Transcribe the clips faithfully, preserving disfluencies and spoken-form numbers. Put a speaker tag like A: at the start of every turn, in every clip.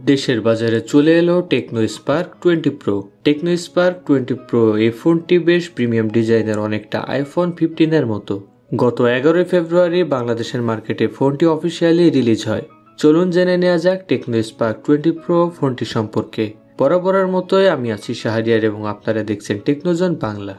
A: দেশের বাজারে চলে এলো Tecno Spark twenty Pro. Tecno Spark twenty Pro এই ফোনটি বেশ প্রিমিয়াম ডিজাইনের, অনেকটা আইফোন ফিফটিন এর মতো। গত এগারোই ফেব্রুয়ারি বাংলাদেশের মার্কেটে ফোনটি অফিসিয়ালি রিলিজ হয়। চলুন জেনে নেওয়া যাক টেকনো স্পার্ক টোয়েন্টি প্রো ফোনটি সম্পর্কে। বরাবরের মতোই আমি আছি শাহরিয়ার এবং আপনারা দেখছেন টেকনোজন বাংলা।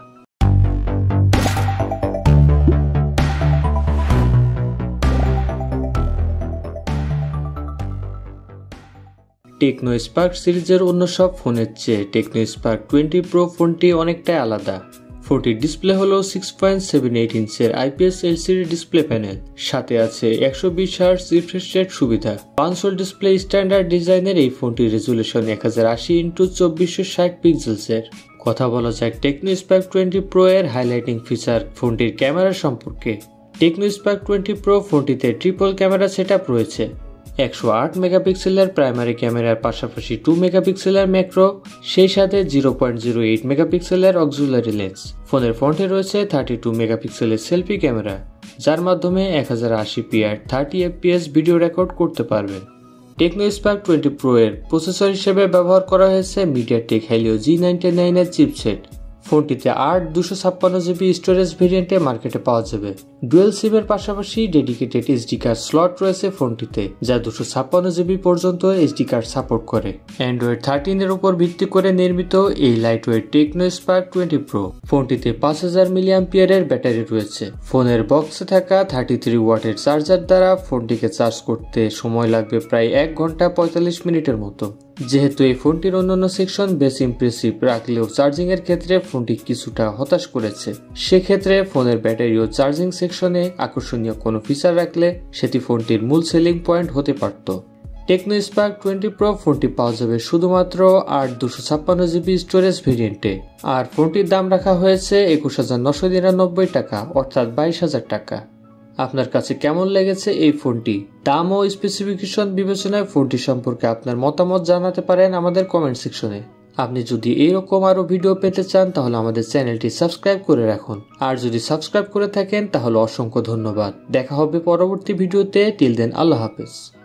A: টেকনো স্পার্ক সিরিজের অন্য সব ফোনের চেয়ে টেকনো স্পার্ক টোয়েন্টি প্রো ফোনটি অনেকটাই আলাদা। ফোনটির ডিসপ্লে হলো সিক্স পয়েন্ট সেভেন এইট ইঞ্চের আইপিএস এলসিডি ডিসপ্লে প্যানেল, সাথে আছে একশো বিশ হার্টজ রিফ্রেশ রেট সুবিধা। কনসোল ডিসপ্লে স্ট্যান্ডার্ড ডিজাইনের এই ফোনটির রেজুলেশন এক হাজার আশি ইন্টু চব্বিশশো ষাট পিক্সেলসের। কথা বলা যাক টেকনো স্পার্ক টোয়েন্টি প্রো এর হাইলাইটিং ফিচার ফোনটির ক্যামেরা সম্পর্কে। টেকনো স্পার্ক টোয়েন্টি প্রো ফোনটিতে ট্রিপল ক্যামেরা সেটআপ রয়েছে। একশো আট মেগাপিক্সেলের প্রাইমারি ক্যামেরার পাশাপাশি টু মেগাপিক্সেলের ম্যাক্রো, সেই সাথে জিরো পয়েন্ট জিরো এইট মেগাপিক্সেলের অক্সিলারি লেন্স। ফোনের ফ্রন্টে রয়েছে থার্টি টু মেগাপিক্সেলের সেলফি ক্যামেরা, যার মাধ্যমে এক হাজার আশি পি আর থার্টি এফপিএস ভিডিও রেকর্ড করতে পারবেন। টেকনো স্পার্ক টোয়েন্টি প্রো এর প্রসেসর হিসেবে ব্যবহার করা হয়েছে MediaTek Helio G ninety nine এর চিপসেট। ফোনটিতে আট দুশো ছাপ্পান্ন জিবি স্টোরেজ ভেরিয়েন্টে মার্কেটে পাওয়া যাবে। ডুয়েল সিমের পাশাপাশি ডেডিকেটেড এসডি কার্ড স্লট রয়েছে ফোনটিতে, যা দুশো ছাপ্পান্ন জিবি পর্যন্ত এসডি কার্ড সাপোর্ট করে। অ্যান্ড্রয়েড থার্টিন এর উপর ভিত্তি করে নির্মিত এই lightweight Tecno Spark twenty Pro ফোনটিতে পাঁচ হাজার মিলিঅ্যাম্পিয়ারের ব্যাটারি রয়েছে। ফোনের বক্সে থাকা থার্টি থ্রি ওয়াটের চার্জার দ্বারা ফোনটিকে চার্জ করতে সময় লাগবে প্রায় এক ঘন্টা পঁয়তাল্লিশ মিনিটের মতো। যেহেতু এই ফোনটির অন্যান্য সেকশন বেশ ইমপ্রেসিভ রাখলেও চার্জিং এর ক্ষেত্রে ফোনটি কিছুটা হতাশ করেছে। সেক্ষেত্রে ফোনের ব্যাটারি ও চার্জিং সেকশনে আকর্ষণীয় কোনো ফিচার রাখলে সেটি ফোনটির মূল সেলিং পয়েন্ট হতে পারত। টেকনো স্পার্ক টোয়েন্টি প্রো ফোনটি পাওয়া যাবে শুধুমাত্র আট দুশো ছাপ্পান্ন জিবি স্টোরেজ ভেরিয়েন্টে, আর ফোনটির দাম রাখা হয়েছে একুশ হাজার নশো নিরানব্বই টাকা, অর্থাৎ বাইশ হাজার টাকা। আপনার কাছে কেমন লেগেছে এই ফোনটি? দাম ও স্পেসিফিকেশন বিবেচনায় ফোনটি সম্পর্কে আপনার মতামত জানাতে পারেন আমাদের কমেন্ট সেকশনে। আপনি যদি এইরকম আরো ভিডিও পেতে চান তাহলে আমাদের চ্যানেলটি সাবস্ক্রাইব করে রাখুন, আর যদি সাবস্ক্রাইব করে থাকেন তাহলে অসংখ্য ধন্যবাদ। দেখা হবে পরবর্তী ভিডিওতে। টিল দেন, আল্লাহ হাফেজ।